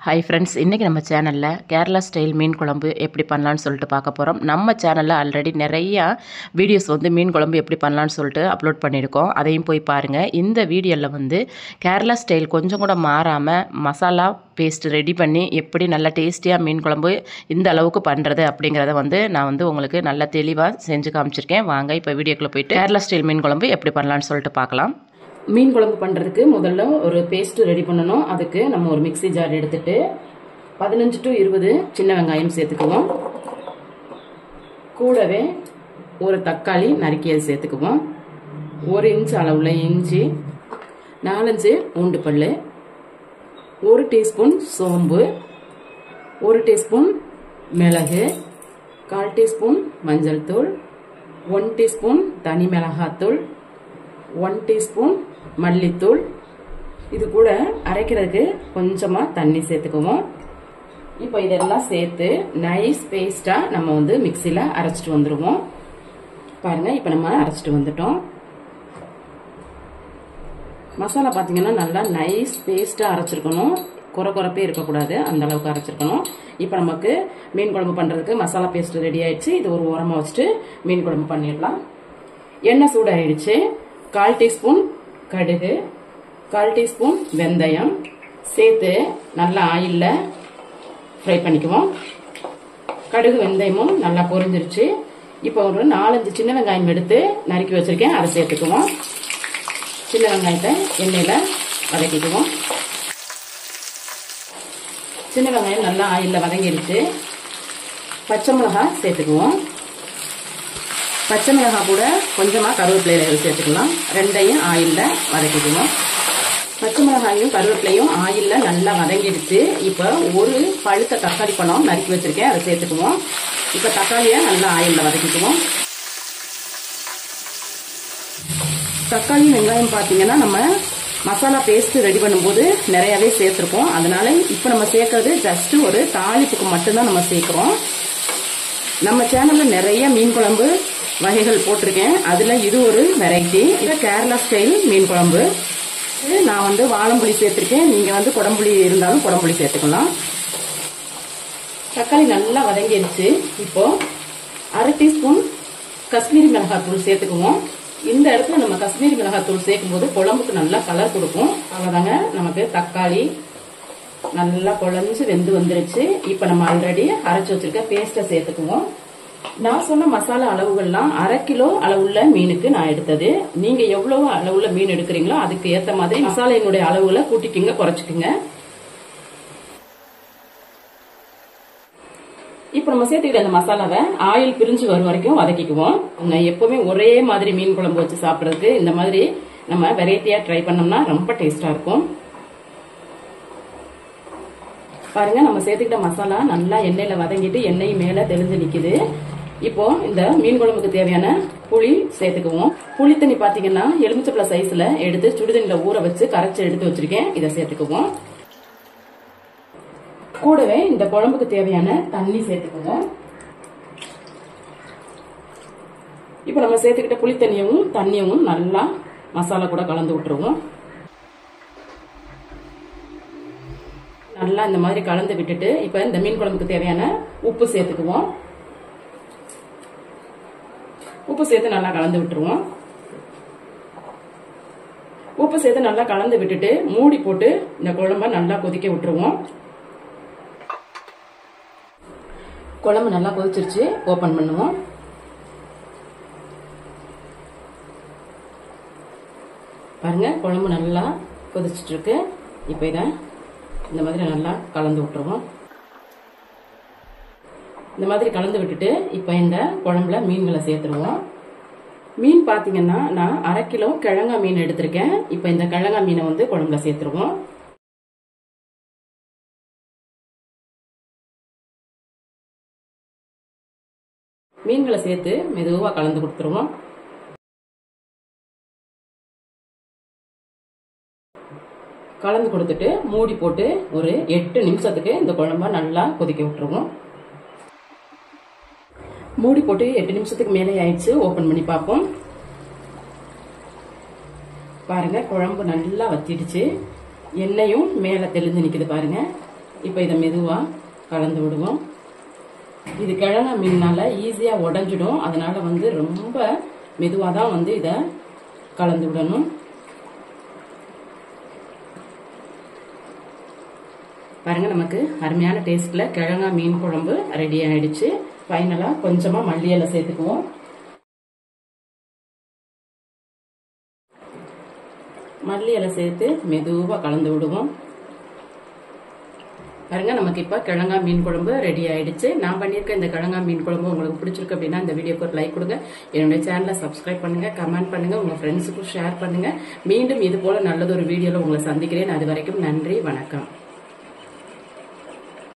Hi friends, இன்றைக்கி நம்ம சேனலில் கேரளா ஸ்டைல் மீன் குழம்பு எப்படி பண்ணலான்னு சொல்லிட்டு பார்க்க போகிறோம். நம்ம சேனலில் ஆல்ரெடி நிறையா வீடியோஸ் மீன் குழம்பு எப்படி பண்ணலான்னு சொல்லிட்டு அப்லோட் பண்ணியிருக்கோம். அதையும் போய் பாருங்கள். இந்த வீடியோவில் கேரளா ஸ்டைல் கொஞ்சம் கூட மாறாமல் மசாலா பேஸ்ட் ரெடி பண்ணி எப்படி நல்லா டேஸ்டியாக மீன் குழம்பு இந்த அளவுக்கு பண்ணுறது அப்படிங்கிறத நான் உங்களுக்கு நல்லா தெளிவாக செஞ்சு காமிச்சிருக்கேன். வாங்க இப்போ வீடியோக்குள்ளே போயிட்டு கேரளா ஸ்டைல் மீன் குழம்பு எப்படி பண்ணலான்னு சொல்லிட்டு பார்க்கலாம். மீன் குழம்பு பண்ணுறதுக்கு முதல்ல ஒரு பேஸ்ட் ரெடி பண்ணணும். அதுக்கு நம்ம ஒரு மிக்ஸி ஜார் எடுத்துட்டு 15 to 20 சின்ன வெங்காயம் சேர்த்துக்குவோம். கூடவே ஒரு தக்காளி நறுக்கியல் சேர்த்துக்குவோம். 1 இன்ச் அளவுள்ள இஞ்சி, 4-5 பூண்டு பல், 1 டீஸ்பூன் சோம்பு, 1 டீஸ்பூன் மிளகு, 1/4 டீஸ்பூன் மஞ்சள் தூள், 1 டீஸ்பூன் தனி மிளகாத்தூள், 1 டீஸ்பூன் மல்லித்தூள். இது கூட அரைக்கிறதுக்கு கொஞ்சமாக தண்ணி சேர்த்துக்குவோம். இப்போ இதெல்லாம் சேர்த்து நைஸ் பேஸ்ட்டாக நம்ம மிக்சியில் அரைச்சிட்டு வந்துடுவோம். பாருங்க, இப்போ நம்ம அரைச்சிட்டு வந்துட்டோம். மசாலா பார்த்தீங்கன்னா நல்லா நைஸ் பேஸ்ட்டாக அரைச்சிருக்கணும். குறப்பே இருக்கக்கூடாது, அந்த அளவுக்கு அரைச்சிருக்கணும். இப்போ நமக்கு மீன் குழம்பு பண்ணுறதுக்கு மசாலா பேஸ்ட் ரெடி ஆயிடுச்சு. இது ஒரு ஓரமாக வச்சுட்டு மீன் குழம்பு பண்ணிடலாம். எண்ணெய் சூடாயிடுச்சு. 1/4 டீஸ்பூன் கடுகு, 1/4 டீஸ்பூன் வெந்தயம் சேர்த்து நல்லா ஆயில்ல ஃப்ரை பண்ணிக்குவோம். கடுகு வெந்தயமும் நல்லா பொரிஞ்சிருச்சு. இப்போ ஒரு 4-5 சின்ன வெங்காயம் எடுத்து நறுக்கி வச்சிருக்கேன், அதை சேர்த்துக்குவோம். சின்ன வெங்காயத்தை எண்ணெயில வதக்கிக்குவோம். சின்ன வெங்காயம் நல்லா ஆயில்ல வதங்கிருச்சு. பச்சை மிளகாய் சேர்த்துக்குவோம். பச்சை மிளகாய் கூட கொஞ்சமாக கருவேப்பிலையில சேர்த்துக்கலாம். ரெண்டையும் ஆயிலில் வதக்கிக்குவோம். பச்சை மிளகாயும் கருவேப்பிலையும் ஆயிலில் நல்லா வதங்கிடுச்சு. இப்போ ஒரு பழுத்த தக்காளி பழம் நறுக்கி வச்சிருக்கேன், அதை சேர்த்துக்குவோம். இப்போ தக்காளியை நல்லா ஆயிலில் வதக்கிக்குவோம். தக்காளி வெங்காயம் பார்த்தீங்கன்னா நம்ம மசாலா பேஸ்ட் ரெடி பண்ணும்போது நிறையவே சேர்த்துருக்கோம். அதனால இப்போ நம்ம சேர்க்கறது ஜஸ்ட் ஒரு தாளிப்புக்கு மட்டும்தான் நம்ம சேர்க்கிறோம். நம்ம சேனல்ல நிறைய மீன் குழம்பு வகைகள் போட்டிருக்கேன். அதுல இது ஒரு வெரைட்டி. இது கேரளா ஸ்டைல் மீன் குழம்பு. நான் வாழம்புளி சேர்த்திருக்கேன். நீங்க குடம்புளி இருந்தாலும் குடம்புளி சேர்த்துக்கலாம். தக்காளி நல்லா வதங்கிடுச்சு. இப்போ 1/2 டீஸ்பூன் காஷ்மீரி மிளகாய் தூள் சேர்த்துக்குவோம். இந்த இடத்துல நம்ம காஷ்மீரி மிளகாய் தூள் சேர்க்கும் போது குழம்புக்கு நல்லா கலர் கொடுக்கும். அவ்வளவுதாங்க, நமக்கு தக்காளி நல்லா குழஞ்சு வெந்து வந்துருச்சு. இப்ப நம்ம ஆல்ரெடி அரைச்சு வச்சிருக்க பேஸ்ட சேர்த்துக்குவோம். நான் சொன்ன மசாலா அளவுகள்லாம் 1/2 கிலோ அளவுள்ள மீனுக்கு நான் எடுத்தது. நீங்க எவ்வளவு அளவுள்ள மீன் எடுக்கிறீங்களோ அதுக்கு ஏத்த மாதிரி மசாலையினுடைய அளவுகளை கூட்டிக்குங்க, குறைச்சிக்குங்க. இப்ப நம்ம சேர்த்துக்கிட்ட அந்த மசாலாவை ஆயில் பிரிஞ்சு வரும் வரைக்கும் வதக்கிக்குவோம். எப்பவுமே ஒரே மாதிரி மீன் குழம்பு வச்சு சாப்பிடறதுக்கு இந்த மாதிரி நம்ம வெரைட்டியா ட்ரை பண்ணோம்னா ரொம்ப டேஸ்டா இருக்கும். பாருங்க, நம்ம சேர்த்துக்கிட்ட மசாலா நல்லா எண்ணெயில வதங்கிட்டு எண்ணெய் மேல தெளிஞ்சு நிக்குது. இப்போ இந்த மீன் குழம்புக்கு தேவையான புளி சேர்த்துக்குவோம். புளி தண்ணி பாத்தீங்கன்னா எலுமிச்சப்பழ சைஸ்ல எடுத்து சுடுதண்ணில ஊற வச்சு கரைச்சி எடுத்து வச்சிருக்கேன், இதை சேர்த்துக்குவோம். கூடவே இந்த குழம்புக்கு தேவையான தண்ணி சேர்த்துக்குவோம். இப்போ நம்ம சேர்த்துக்கிட்ட புளி தண்ணியும் நல்லா மசாலா கூட கலந்து விட்டுருவோம். நல்லா இந்த மாதிரி கலந்து விட்டுட்டு இப்ப இந்த மீன் குழம்புக்கு தேவையான உப்பு சேர்த்துக்குவோம். உப்பு சேர்த்து நல்லா கலந்து விட்டுருவோம். உப்பு சேர்த்து நல்லா கலந்து விட்டுட்டு மூடி போட்டு இந்த குழம்ப நல்லா கொதிக்க விட்டுருவோம். குழம்பு நல்லா கொதிச்சிருச்சு. ஓபன் பண்ணுவோம். பாருங்க, குழம்பு நல்லா கொதிச்சிட்டு இருக்கு. இப்ப இதை இந்த மாதிரி நல்லா கலந்து விட்டுருவோம். இந்த மாதிரி கலந்து விட்டுட்டு இப்ப இந்த குழம்புல மீன்களை சேர்த்துருவோம். மீன் பாத்தீங்கன்னா நான் 1/2 கிலோ கிழங்கா மீன் எடுத்திருக்கேன். இப்ப இந்த கிழங்கா மீனை குழம்புல சேர்த்துருவோம். மீன்களை சேர்த்து மெதுவா கலந்து கொடுத்துருவோம். கலந்து கொடுத்துட்டு மூடி போட்டு ஒரு 8 நிமிஷத்துக்கு இந்த குழம்ப நல்லா கொதிக்க விட்டுருவோம். மூடி போட்டு 8 நிமிஷத்துக்கு மேலே ஆயிடுச்சு. ஓபன் பண்ணி பார்ப்போம். பாருங்க, குழம்பு நல்லா வத்திடுச்சு. எண்ணெயும் மேல தெளிஞ்சு நிக்குது பாருங்க. இப்போ இதை மெதுவாக கலந்து விடுவோம். இது கிழங்கா மீன்னால ஈஸியாக உடஞ்சிடும். அதனால வந்து ரொம்ப மெதுவாக தான் வந்து இதை கலந்து விடணும். பாருங்க, நமக்கு அருமையான டேஸ்ட்ல கிழங்கா மீன் குழம்பு ரெடி ஆயிடுச்சு. ஃபைனலா கொஞ்சமா மல்லி இலை சேர்த்துக்குவோம். மல்லி இலை சேர்த்து மெதுவாக கலந்து விடுவோம். பாருங்க, நமக்கு இப்போ கிழங்கா மீன் குழம்பு ரெடி ஆயிடுச்சு. நான் பண்ணியிருக்க இந்த கிழங்கா மீன் குழம்பு உங்களுக்கு பிடிச்சிருக்கு அப்படின்னா இந்த வீடியோக்கு ஒரு லைக் கொடுங்க. என்னுடைய சேனலை சப்ஸ்கிரைப் பண்ணுங்க, கமெண்ட் பண்ணுங்க, உங்க ஃப்ரெண்ட்ஸுக்கும் ஷேர் பண்ணுங்க. மீண்டும் இது போல நல்லதொரு வீடியோல உங்களை சந்திக்கிறேன். அது வரைக்கும் நன்றி, வணக்கம்.